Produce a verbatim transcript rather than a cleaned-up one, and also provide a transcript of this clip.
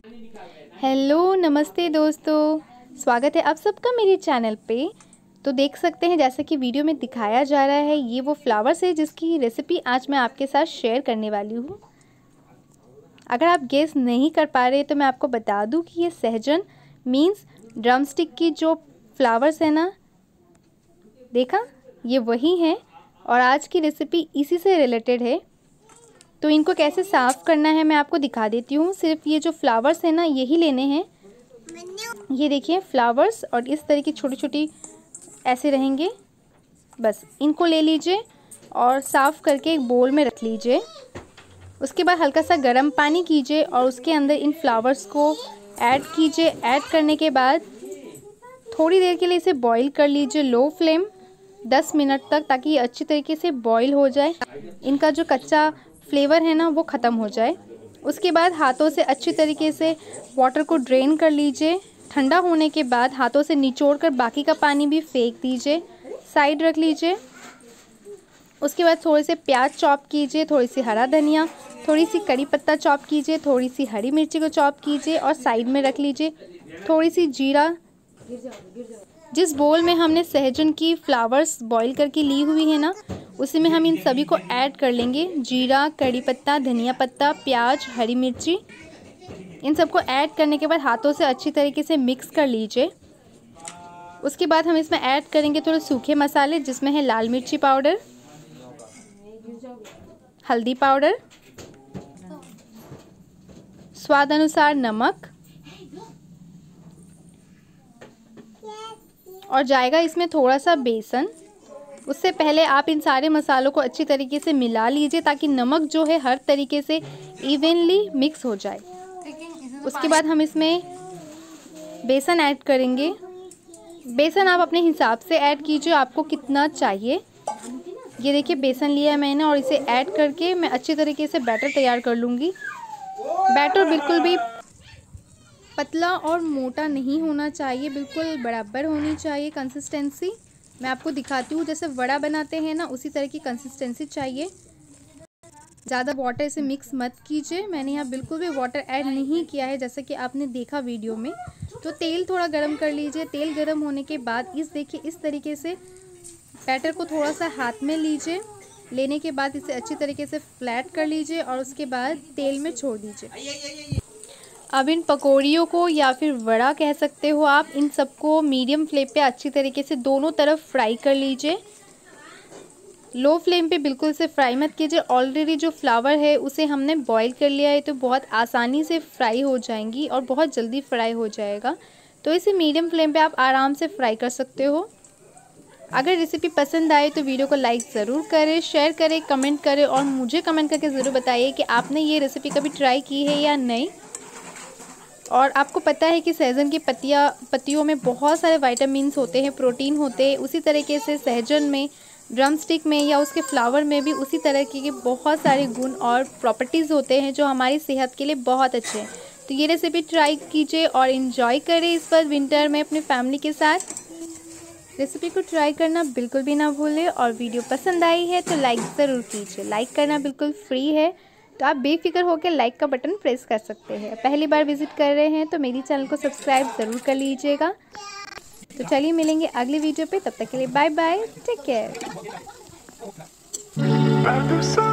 Hello नमस्ते दोस्तों, स्वागत है आप सबका मेरे चैनल पे। तो देख सकते हैं जैसा कि वीडियो में दिखाया जा रहा है, ये वो फ्लावर्स है जिसकी रेसिपी आज मैं आपके साथ शेयर करने वाली हूँ। अगर आप गेस नहीं कर पा रहे तो मैं आपको बता दूँ कि ये सहजन मीन्स ड्रमस्टिक की जो फ्लावर्स है ना, देखा, ये वही हैं और आज की रेसिपी इसी से रिलेटेड है। तो इनको कैसे साफ़ करना है मैं आपको दिखा देती हूँ। सिर्फ ये जो फ्लावर्स हैं ना, यही लेने हैं। ये देखिए फ्लावर्स, और इस तरह की छोटी छोटी ऐसे रहेंगे। बस इनको ले लीजिए और साफ़ करके एक बोल में रख लीजिए। उसके बाद हल्का सा गर्म पानी कीजिए और उसके अंदर इन फ्लावर्स को ऐड कीजिए। ऐड करने के बाद थोड़ी देर के लिए इसे बॉईल कर लीजिए, लो फ्लेम, दस मिनट तक, ताकि ये अच्छी तरीके से बॉईल हो जाए, इनका जो कच्चा फ्लेवर है ना वो ख़त्म हो जाए। उसके बाद हाथों से अच्छी तरीके से वाटर को ड्रेन कर लीजिए। ठंडा होने के बाद हाथों से निचोड़ कर बाकी का पानी भी फेंक दीजिए, साइड रख लीजिए। उसके बाद थोड़े से प्याज चॉप कीजिए, थोड़ी सी हरा धनिया, थोड़ी सी कड़ी पत्ता चॉप कीजिए, थोड़ी सी हरी मिर्ची को चॉप कीजिए और साइड में रख लीजिए। थोड़ी सी जीरा, जिस बोल में हमने सहजन की फ्लावर्स बॉईल करके ली हुई है ना, उसी में हम इन सभी को ऐड कर लेंगे। जीरा, कड़ी पत्ता, धनिया पत्ता, प्याज, हरी मिर्ची, इन सबको ऐड करने के बाद हाथों से अच्छी तरीके से मिक्स कर लीजिए। उसके बाद हम इसमें ऐड करेंगे थोड़े सूखे मसाले, जिसमें है लाल मिर्ची पाउडर, हल्दी पाउडर, स्वाद अनुसार नमक, और जाएगा इसमें थोड़ा सा बेसन। उससे पहले आप इन सारे मसालों को अच्छी तरीके से मिला लीजिए ताकि नमक जो है हर तरीके से इवनली मिक्स हो जाए। उसके बाद हम इसमें बेसन ऐड करेंगे। बेसन आप अपने हिसाब से ऐड कीजिए, आपको कितना चाहिए। ये देखिए बेसन लिया है मैंने और इसे ऐड करके मैं अच्छी तरीके से बैटर तैयार कर लूँगी। बैटर बिल्कुल भी पतला और मोटा नहीं होना चाहिए, बिल्कुल बराबर होनी चाहिए कंसिस्टेंसी। मैं आपको दिखाती हूँ, जैसे वड़ा बनाते हैं ना, उसी तरह की कंसिस्टेंसी चाहिए। ज़्यादा वाटर से मिक्स मत कीजिए। मैंने यहाँ बिल्कुल भी वाटर ऐड नहीं किया है, जैसा कि आपने देखा वीडियो में। तो तेल थोड़ा गरम कर लीजिए। तेल गरम होने के बाद इस देखिए इस तरीके से बैटर को थोड़ा सा हाथ में लीजिए। लेने के बाद इसे अच्छी तरीके से फ्लैट कर लीजिए और उसके बाद तेल में छोड़ दीजिए। अब इन पकौड़ियों को, या फिर वड़ा कह सकते हो आप, इन सबको मीडियम फ्लेम पे अच्छी तरीके से दोनों तरफ फ्राई कर लीजिए। लो फ्लेम पे बिल्कुल से फ्राई मत कीजिए। ऑलरेडी जो फ्लावर है उसे हमने बॉईल कर लिया है, तो बहुत आसानी से फ्राई हो जाएंगी और बहुत जल्दी फ्राई हो जाएगा। तो इसे मीडियम फ्लेम पे आप आराम से फ्राई कर सकते हो। अगर रेसिपी पसंद आए तो वीडियो को लाइक ज़रूर करें, शेयर करें, कमेंट करें और मुझे कमेंट करके ज़रूर बताइए कि आपने ये रेसिपी कभी ट्राई की है या नहीं। और आपको पता है कि सहजन की पत्तियाँ पत्तियों में बहुत सारे विटामिन्स होते हैं, प्रोटीन होते हैं। उसी तरीके से सहजन में, ड्रमस्टिक में या उसके फ्लावर में भी उसी तरह के बहुत सारे गुण और प्रॉपर्टीज़ होते हैं जो हमारी सेहत के लिए बहुत अच्छे हैं। तो ये रेसिपी ट्राई कीजिए और इन्जॉय करें इस बार विंटर में अपनी फैमिली के साथ। रेसिपी को ट्राई करना बिल्कुल भी ना भूलें और वीडियो पसंद आई है तो लाइक ज़रूर कीजिए। लाइक करना बिल्कुल फ्री है, तो आप बेफिक्र होकर लाइक का बटन प्रेस कर सकते हैं। पहली बार विजिट कर रहे हैं तो मेरी चैनल को सब्सक्राइब ज़रूर कर लीजिएगा। तो चलिए मिलेंगे अगली वीडियो पे, तब तक के लिए बाय बाय, टेक केयर।